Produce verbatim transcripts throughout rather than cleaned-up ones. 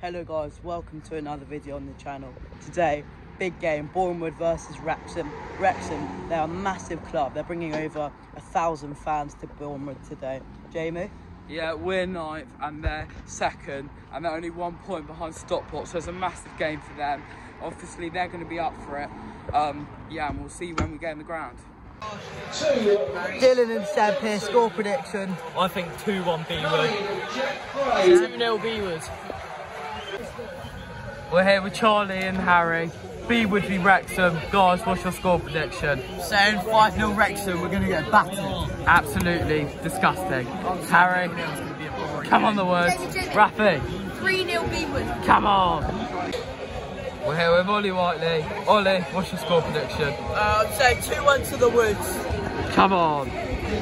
Hello guys, welcome to another video on the channel. Today, big game, Bournemouth versus Wrexham. Wrexham, they're a massive club. They're bringing over a thousand fans to Bournemouth today. Jamie? Yeah, we're ninth and they're second, and they're only one point behind Stockport, so it's a massive game for them. Obviously, they're going to be up for it. Um, yeah, and we'll see when we get in the ground. Dylan and Seb here, score prediction. I think two one B-Wood. two nil B-Wood. We're here with Charlie and Harry. B-Wood v Wrexham. Guys, what's your score prediction? Saying five nil Wrexham, we're going to get battered. Absolutely disgusting. Harry, come on the words. Rafi, three nil B-Wood. come on. We're here with Ollie Whiteley. Ollie, what's your score prediction? Uh, I'm saying two one to the Woods. Come on.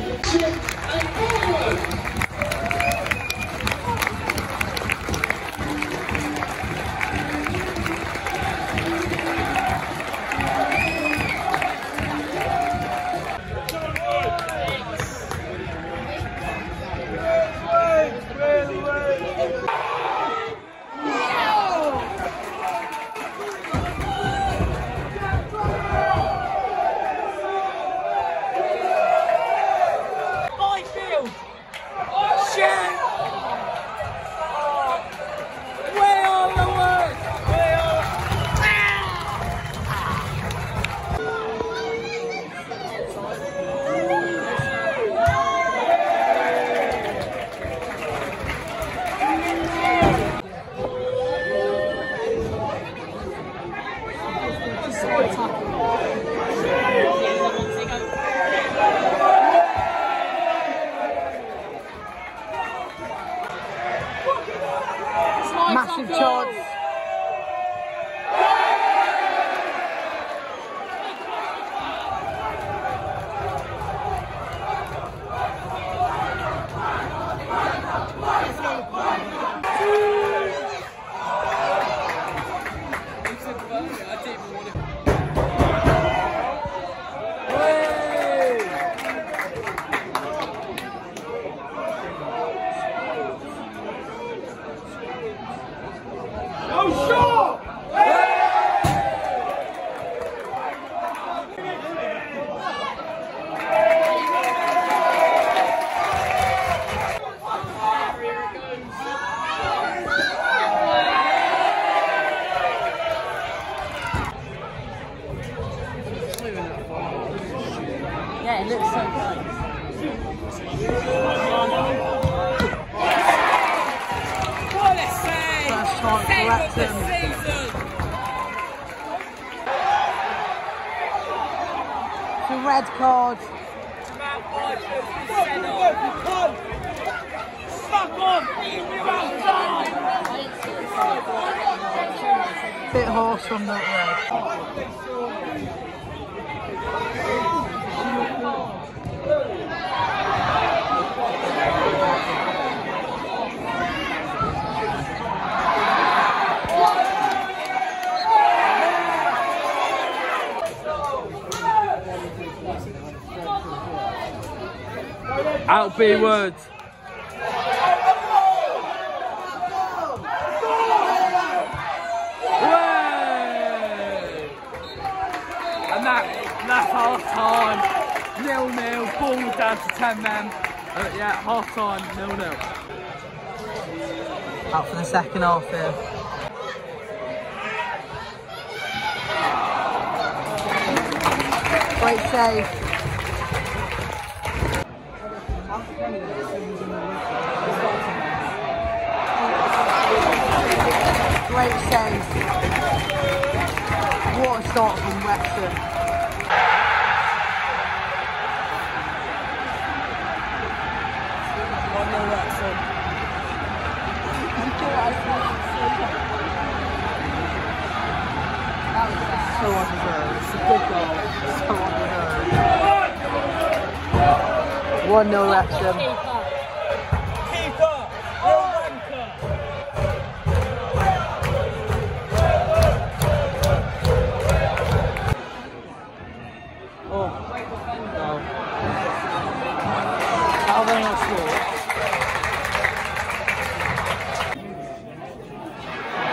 Massive chance. Yeah, it looks so close. What a save! First chance for Wrexham. It's a red card. Bit harsh from that red. Out B-Wood. And that, that's half time. Nil nil. Ball down to ten men. Uh, yeah, half time. Nil nil. Out for the second half here. Great save. Great save. What a start from Wrexham. one nil Wrexham. So undeserved. It's a good goal. So undeserved. one nil Wrexham. Keeper! Real wanker! Oh. No. How they not score?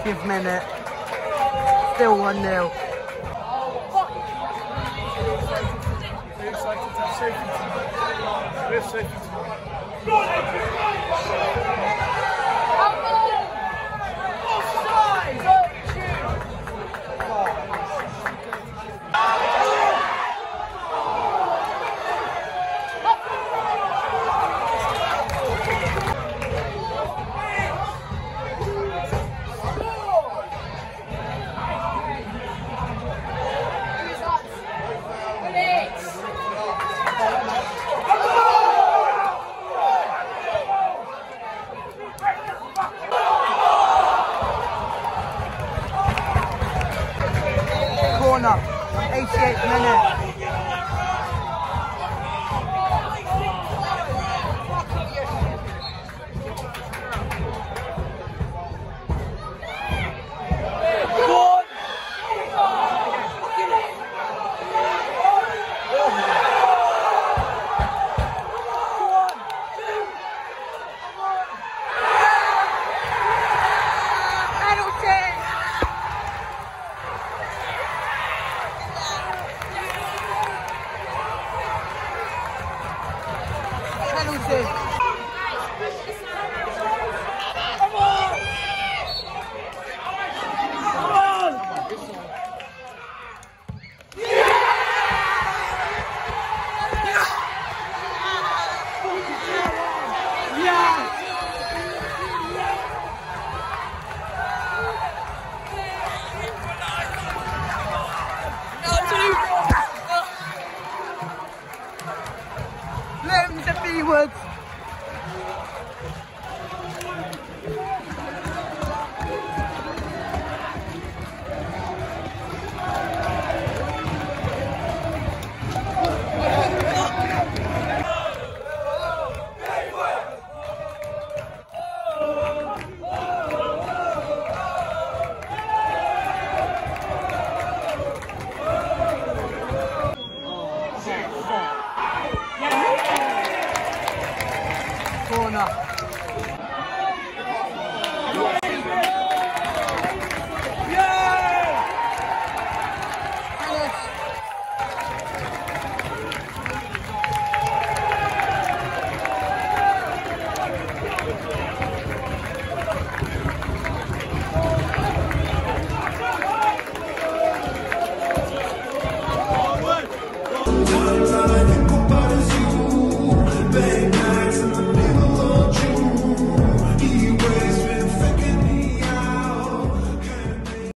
twentieth minute. Still one nil. We're excited to have Sophie tonight. We have Sophie tonight. Corner, eighty-eighth minute. Limbs and B-words. Corner. One